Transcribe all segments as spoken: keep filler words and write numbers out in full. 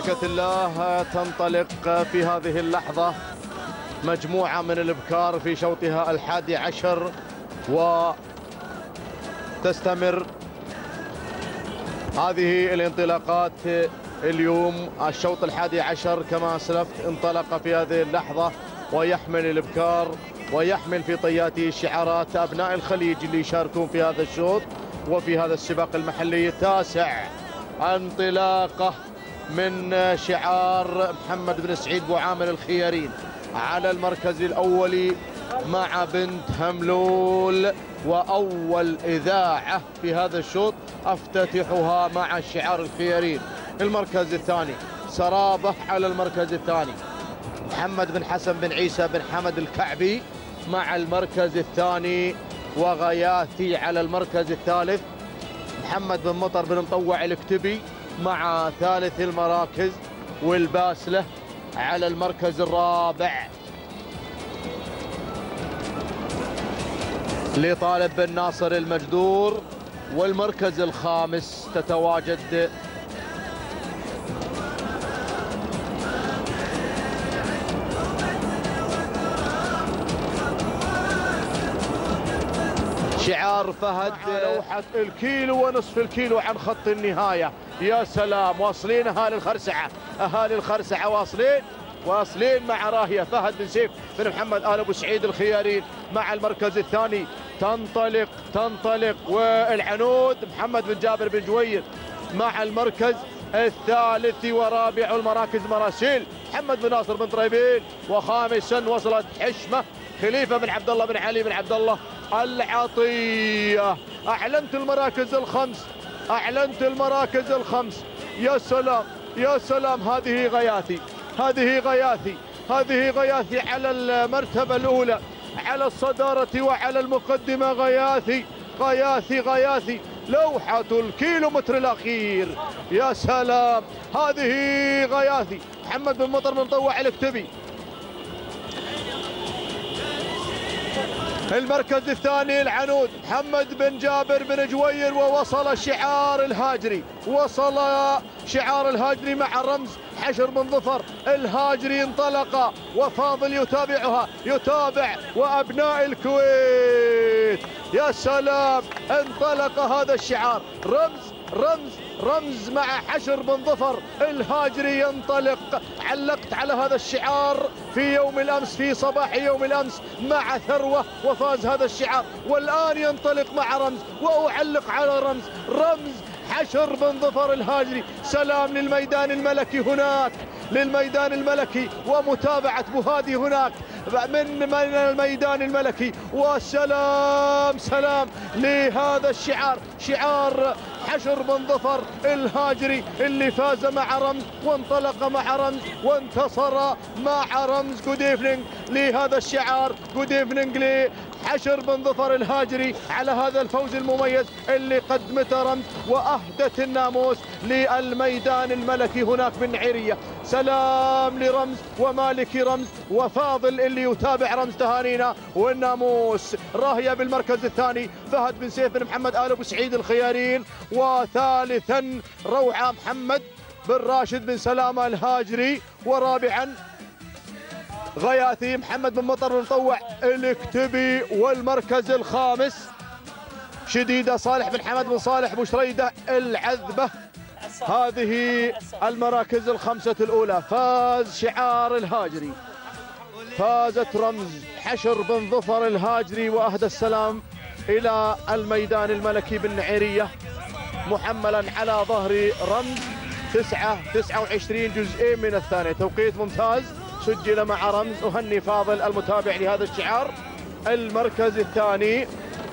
بركة الله تنطلق في هذه اللحظة مجموعة من الإبكار في شوطها الحادي عشر، وتستمر هذه الانطلاقات اليوم. الشوط الحادي عشر كما أسلفت انطلق في هذه اللحظة، ويحمل الإبكار ويحمل في طياته شعارات أبناء الخليج اللي يشاركون في هذا الشوط وفي هذا السباق المحلي التاسع. انطلاقة من شعار محمد بن سعيد بو عامر الخيارين على المركز الأول مع بنت هملول، وأول إذاعة في هذا الشوط أفتتحها مع شعار الخيارين. المركز الثاني سرابة على المركز الثاني، محمد بن حسن بن عيسى بن حمد الكعبي مع المركز الثاني، وغياثي على المركز الثالث، محمد بن مطر بن مطوع الكتبي مع ثالث المراكز، والباسلة على المركز الرابع. لطالب بن ناصر المجدور، والمركز الخامس تتواجد شعار فهد لوحة الكيلو ونصف الكيلو عن خط النهاية. يا سلام، واصلين اهالي الخرسعة، اهالي الخرسعة واصلين واصلين مع راهية فهد بن سيف بن محمد آل ابو سعيد الخيارين مع المركز الثاني. تنطلق تنطلق والعنود محمد بن جابر بن جوير مع المركز الثالث، ورابع المراكز مراسيل محمد بن ناصر بن طريبين، وخامسا وصلت حشمة خليفة بن عبد الله بن علي بن عبد الله العطية. أعلنت المراكز الخمس، أعلنت المراكز الخمس. يا سلام يا سلام، هذه غياثي، هذه غياثي، هذه غياثي على المرتبة الأولى، على الصدارة وعلى المقدمة. غياثي غياثي غياثي لوحة الكيلومتر الأخير. يا سلام، هذه غياثي محمد بن مطر بن مطوع الكتبي. المركز الثاني العنود محمد بن جابر بن جوير، ووصل شعار الهاجري، وصل شعار الهاجري مع رمز حشر بن ظفر الهاجري. انطلق وفاضل يتابعها، يتابع وأبناء الكويت. يا سلام، انطلق هذا الشعار، رمز رمز رمز مع حشر بن ظفر الهاجري ينطلق. علقت على هذا الشعار في يوم الأمس، في صباح يوم الأمس مع ثروة، وفاز هذا الشعار، والآن ينطلق مع رمز، وأعلق على رمز رمز حشر بن ظفر الهاجري. سلام للميدان الملكي هناك، للميدان الملكي، ومتابعة بوهادي هناك من من الميدان الملكي. وسلام سلام لهذا الشعار، شعار حشر بن ظفر الهاجري اللي فاز مع رمز وانطلق مع رمز وانتصر مع رمز. جود ايفنينج لهذا الشعار، جود ايفنينج لحشر بن ظفر الهاجري على هذا الفوز المميز اللي قدمته رمز، واهدت الناموس للميدان الملكي هناك بالنعيرية. سلام لرمز ومالكي رمز وفاضل اللي يتابع رمز. تهانينا والناموس. راهية بالمركز الثاني فهد بن سيف بن محمد آل ابو سعيد الخيارين، وثالثا روعة محمد بن راشد بن سلامة الهاجري، ورابعا غياثي محمد بن مطر بن مطوع الكتبي، والمركز الخامس شديدة صالح بن حمد بن صالح بن شريدة العذبة. هذه المراكز الخمسة الأولى. فاز شعار الهاجري، فازت رمز حشر بن ظفر الهاجري، وأهدى السلام إلى الميدان الملكي بالنعيرية محملا على ظهر رمز تسعة تسعة وعشرين جزئين من الثانية. توقيت ممتاز سجل مع رمز. أهني فاضل المتابع لهذا الشعار. المركز الثاني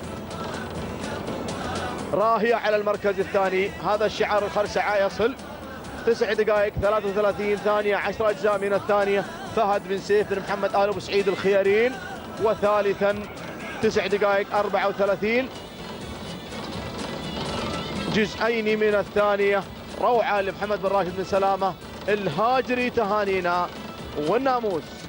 راهية على المركز الثاني. هذا الشعار الخرسعة يصل تسع دقائق ثلاثة وثلاثين ثانية عشر أجزاء من الثانية. فهد بن سيف بن محمد آل ابو سعيد الخيارين، وثالثا تسع دقائق أربعة وثلاثين جزئين من الثانية. روعة لمحمد بن راشد بن سلامة الهاجري. تهانينا والناموس.